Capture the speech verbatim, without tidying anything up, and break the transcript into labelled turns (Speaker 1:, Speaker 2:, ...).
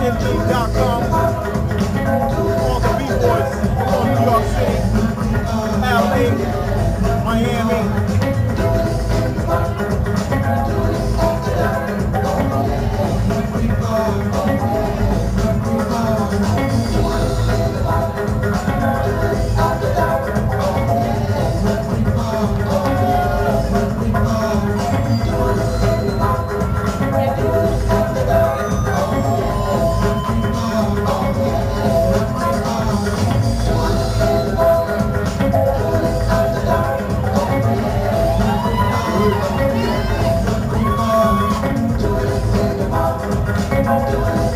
Speaker 1: talented league dot com. All the B-boys from New York City, L A, Miami.
Speaker 2: Thank you.